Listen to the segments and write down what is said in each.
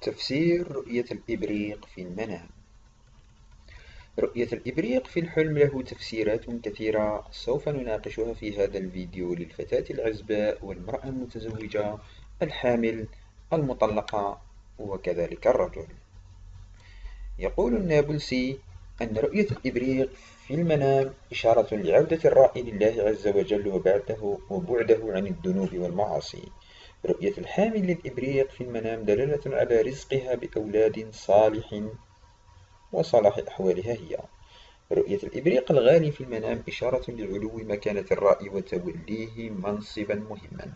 تفسير رؤية الإبريق في المنام. رؤية الإبريق في الحلم له تفسيرات كثيرة سوف نناقشها في هذا الفيديو للفتاة العزباء والمرأة المتزوجة، الحامل، المطلقة، وكذلك الرجل. يقول النابلسي أن رؤية الإبريق في المنام إشارة لعودة الرائي لله عز وجل وبعده عن الذنوب والمعاصي. رؤية الحامل للإبريق في المنام دلالة على رزقها بأولاد صالح وصلاح أحوالها هي. رؤية الإبريق الغالي في المنام إشارة لعلو مكانة الرائي وتوليه منصبا مهما.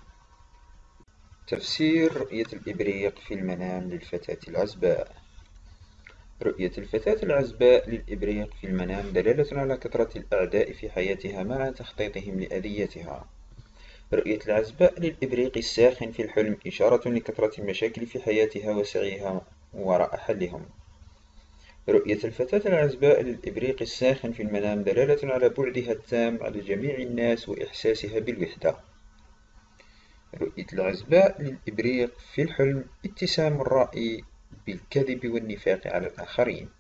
تفسير رؤية الإبريق في المنام للفتاة العزباء. رؤية الفتاة العزباء للإبريق في المنام دلالة على كثرة الأعداء في حياتها مع تخطيطهم لأذيتها. رؤية العزباء للإبريق الساخن في الحلم إشارة لكثرة المشاكل في حياتها وسعيها وراء حلهم. رؤية الفتاة العزباء للإبريق الساخن في المنام دلالة على بعدها التام عن جميع الناس وإحساسها بالوحدة. رؤية العزباء للإبريق في الحلم اتسام الرائي بالكذب والنفاق على الآخرين.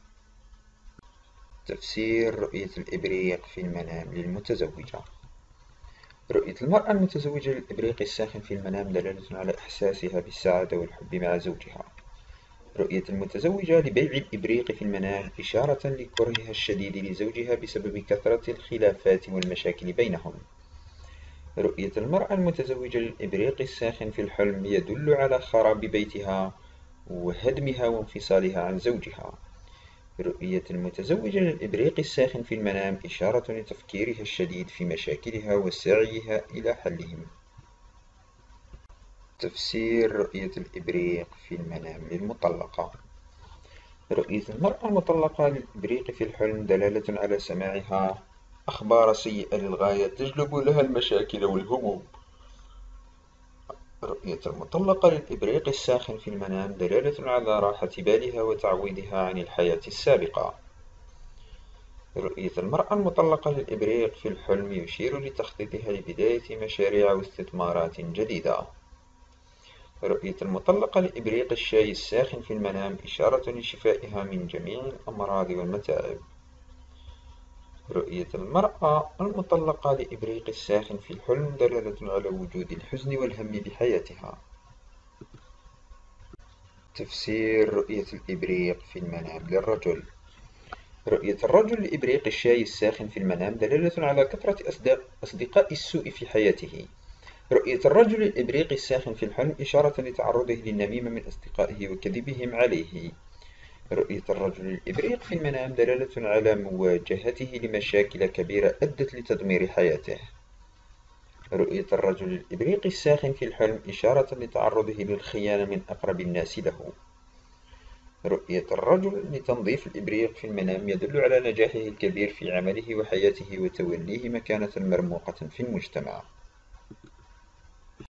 تفسير رؤية الإبريق في المنام للمتزوجة. رؤية المرأة المتزوجة للإبريق الساخن في المنام دلالة على إحساسها بالسعادة والحب مع زوجها. رؤية المتزوجة لبيع الإبريق في المنام إشارة لكرهها الشديد لزوجها بسبب كثرة الخلافات والمشاكل بينهم. رؤية المرأة المتزوجة للإبريق الساخن في الحلم يدل على خراب بيتها وهدمها وانفصالها عن زوجها. رؤية المتزوجة للإبريق الساخن في المنام إشارة لتفكيرها الشديد في مشاكلها وسعيها إلى حلهم. تفسير رؤية الإبريق في المنام للمطلقة. رؤية المرأة المطلقة للإبريق في الحلم دلالة على سماعها أخبار سيئة للغاية تجلب لها المشاكل والهموم. رؤية المطلقة للإبريق الساخن في المنام دلالة على راحة بالها وتعويضها عن الحياة السابقة. رؤية المرأة المطلقة للإبريق في الحلم يشير لتخطيطها لبداية مشاريع واستثمارات جديدة. رؤية المطلقة لإبريق الشاي الساخن في المنام إشارة لشفائها من جميع الأمراض والمتاعب. رؤية المرأة المطلقة لإبريق الساخن في الحلم دلالة على وجود الحزن والهم بحياتها. تفسير رؤية الإبريق في المنام للرجل. رؤية الرجل لإبريق الشاي الساخن في المنام دلالة على كثرة أصدقاء السوء في حياته. رؤية الرجل الإبريق الساخن في الحلم إشارة لتعرضه للنميمة من أصدقائه وكذبهم عليه. رؤية الرجل الإبريق في المنام دلالة على مواجهته لمشاكل كبيرة أدت لتدمير حياته. رؤية الرجل الإبريق الساخن في الحلم إشارة لتعرضه للخيانة من أقرب الناس له. رؤية الرجل لتنظيف الإبريق في المنام يدل على نجاحه الكبير في عمله وحياته وتوليه مكانة مرموقة في المجتمع.